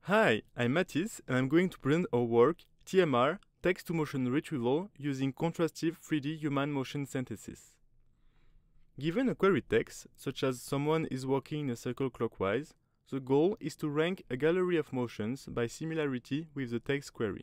Hi, I'm Mathis and I'm going to present our work, TMR, Text-to-Motion Retrieval using Contrastive 3D Human Motion Synthesis. Given a query text, such as someone is walking in a circle clockwise, the goal is to rank a gallery of motions by similarity with the text query.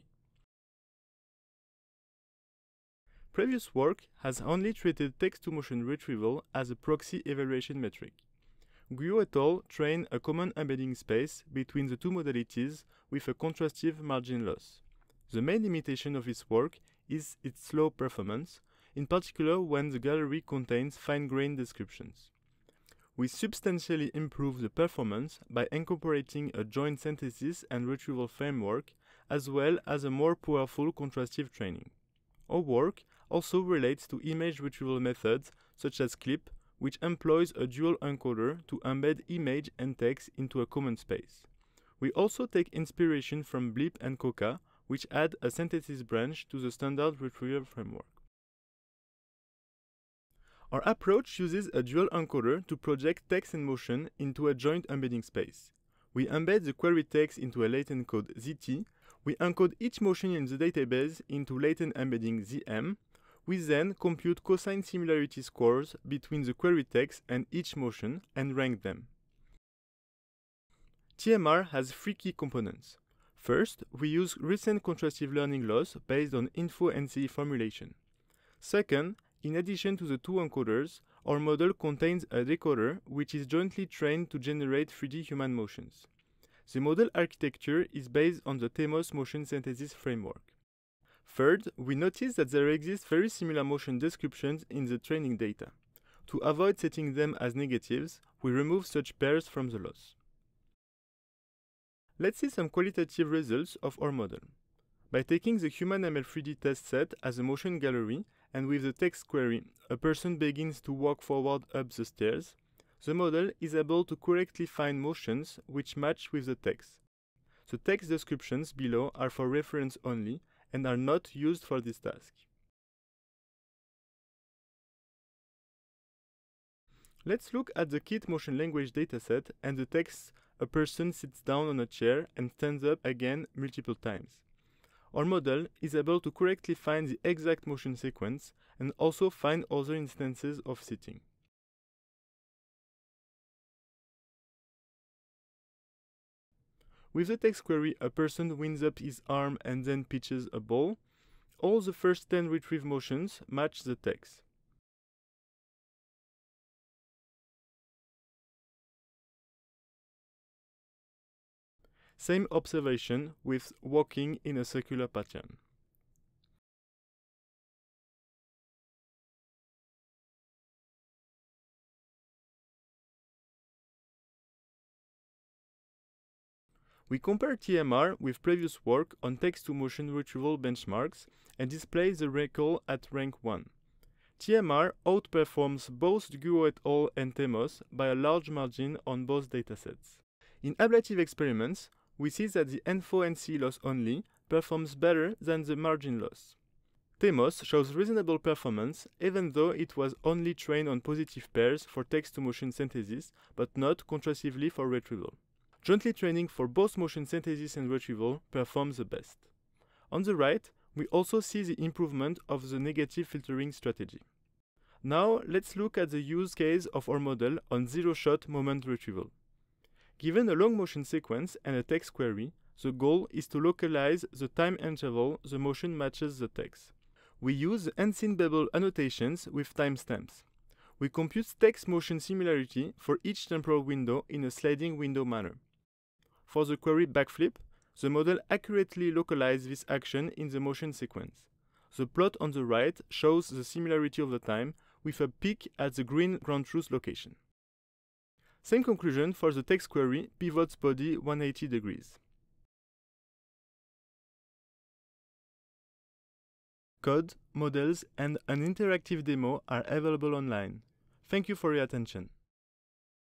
Previous work has only treated text-to-motion retrieval as a proxy evaluation metric. Guo et al. Trained a common embedding space between the two modalities with a contrastive margin loss. The main limitation of this work is its slow performance, in particular when the gallery contains fine-grained descriptions. We substantially improve the performance by incorporating a joint synthesis and retrieval framework, as well as a more powerful contrastive training. Our work also relates to image retrieval methods such as CLIP, which employs a dual encoder to embed image and text into a common space. We also take inspiration from Blip and Coca, which add a synthesis branch to the standard retrieval framework. Our approach uses a dual encoder to project text and motion into a joint embedding space. We embed the query text into a latent code ZT. We encode each motion in the database into latent embedding ZM. We then compute cosine similarity scores between the query text and each motion and rank them. TMR has three key components. First, we use recent contrastive learning loss based on info-NCE formulation. Second, in addition to the two encoders, our model contains a decoder which is jointly trained to generate 3D human motions. The model architecture is based on the TMOS motion synthesis framework. Third, we notice that there exist very similar motion descriptions in the training data. To avoid setting them as negatives, we remove such pairs from the loss. Let's see some qualitative results of our model. By taking the human ML3D test set as a motion gallery and with the text query, a person begins to walk forward up the stairs, the model is able to correctly find motions which match with the text. The text descriptions below are for reference only and are not used for this task. Let's look at the kit motion language dataset and the text "a person sits down on a chair and stands up again" multiple times. Our model is able to correctly find the exact motion sequence and also find other instances of sitting. With the text query "a person winds up his arm and then pitches a ball," all the first 10 retrieve motions match the text. Same observation with walking in a circular pattern. We compare TMR with previous work on text-to-motion retrieval benchmarks and display the recall at rank 1. TMR outperforms both Guo et al. And TMOS by a large margin on both datasets. In ablative experiments, we see that the info-NCE loss only performs better than the margin loss. TMOS shows reasonable performance even though it was only trained on positive pairs for text-to-motion synthesis but not contrastively for retrieval. Jointly training for both motion synthesis and retrieval performs the best. On the right, we also see the improvement of the negative filtering strategy. Now, let's look at the use case of our model on zero-shot moment retrieval. Given a long motion sequence and a text query, the goal is to localize the time interval the motion matches the text. We use the unseen bubble annotations with timestamps. We compute text motion similarity for each temporal window in a sliding window manner. For the query backflip, the model accurately localizes this action in the motion sequence. The plot on the right shows the similarity of the time with a peak at the green ground truth location. Same conclusion for the text query pivots body 180 degrees. Code, models, and an interactive demo are available online. Thank you for your attention.